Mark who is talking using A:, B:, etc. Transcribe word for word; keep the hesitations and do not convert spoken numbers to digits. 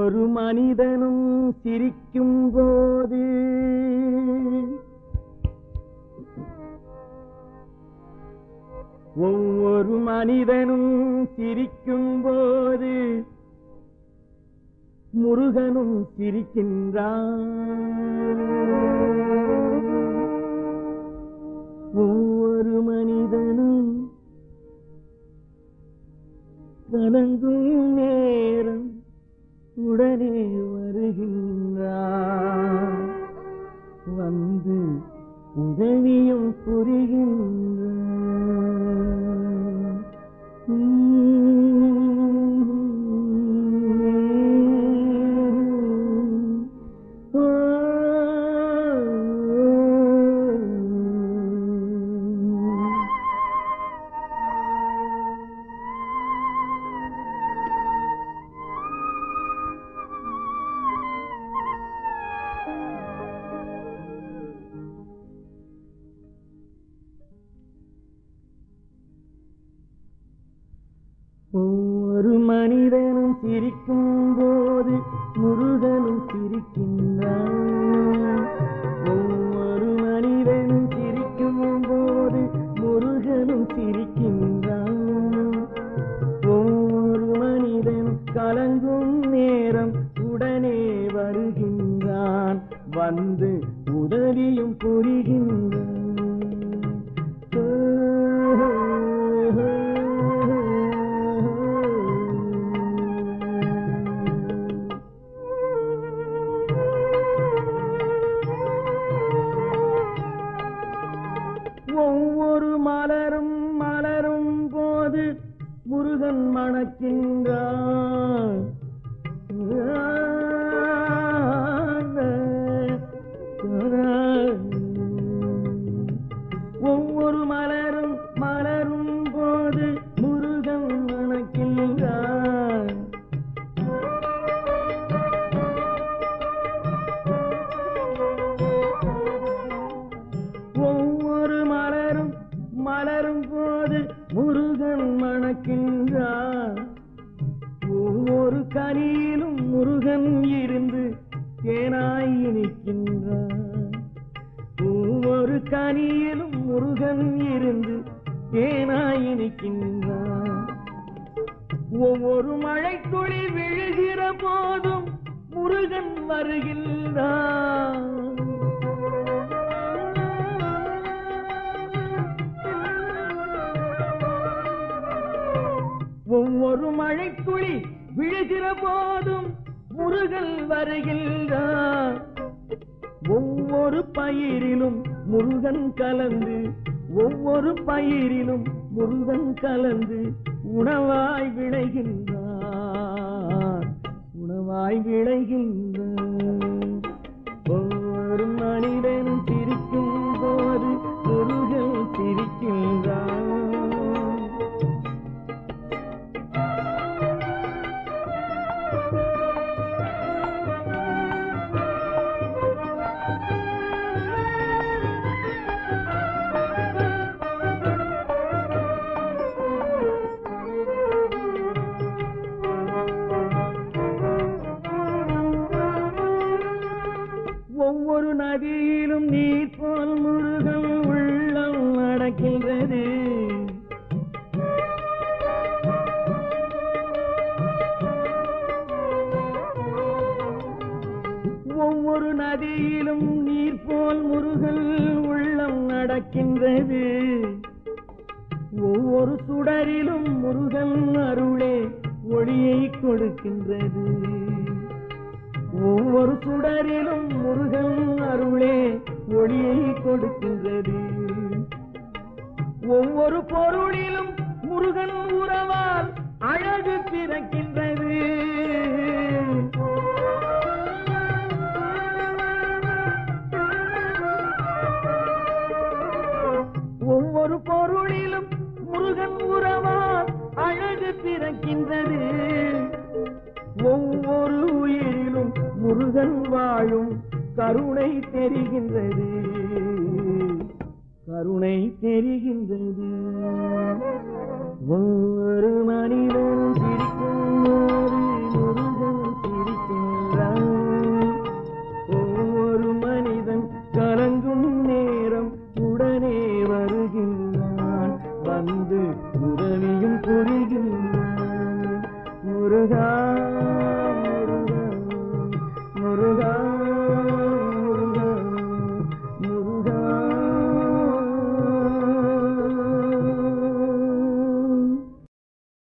A: ஒவ்வொரு மனிதனும் சிரிக்கும் போது ஒவ்வொரு மனிதனும் சிரிக்கும் போது முருகனும் சிரிக்கின்றான். ஒவ்வொரு மனிதனும் கலங்கும் நேரம் உடனே வருகின்றான். வந்து உதவியும் புரிகின்றான். ஒவ்வொரு மனிதனும் சிரிக்கும் போது முருகனும் சிரிக்கின்றான். ஒவ்வொரு மனிதனும் சிரிக்கும் போது முருகனும் சிரிக்கின்றான். ஒவ்வொரு மனிதனும் கலங்கும் நேரம் உடனே வருகின்றான். வந்து உதவியும் புரிகின்றான். ஒவ்வொரு மலரும் மலரும் போது முருகன் மணக்கின்றான். ஒவ்வொரு மலரும் மலரும் போது முருகன் மணக்கின்றான். ஒவ்வொரு மலரும் மலரும் போது முருகன் மணக்கின்றான். ஒவ்வொரு கனியிலும் முருகன் இருந்து தேனாய் இனிக்கின்றான். ஒவ்வொரு கனியிலும் முருகன் இருந்து தேனாய் இனிக்கின்றான். ஒவ்வொரு மழை துளி விழுகிற போதும் முருகன் வருகின்றான். ஒவ்வொரு மழை துளி விழுகிற போதும் முருகன் வருகின்றான். ஒவ்வொரு பயிரிலும் முருகன் கலந்து ஒவ்வொரு பயிரிலும் முருகன் கலந்து உணவாய் விளைகின்றான். உணவாய் விளைகின்றான். ஒவ்வொரு மனிதனும் சிரிக்கும் போது முருகன் சிரிக்கின்றான். ஒவ்வொரு நதியிலும் நீர் போல் முருகன் உள்ளம் நடக்கின்றது. ஒவ்வொரு நதியிலும் நீர் போல் முருகன் உள்ளம் நடக்கின்றது. ஒவ்வொரு சுடரிலும் முருகன் அருளே ஒளியை கொடுக்கின்றது. ஒவ்வொரு சுடரிலும் முருகன் அருளே ஒளியை கொடுக்கின்றது. ஒவ்வொரு பொருளிலும் முருகன் உறவால் அழகு பிறக்கின்றது. ஒவ்வொரு பொருளிலும் முருகன் உறவால் அழகு பிறக்கின்றது. ஒவ்வொரு உயிரிலும் முருகன் வாழும் கருணை தெரிகின்றது. கருணை தெரிகின்றது. ஒவ்வொரு மனிதனும் சிரிக்கும் போது முருகன் சிரிக்கின்றான். முருகா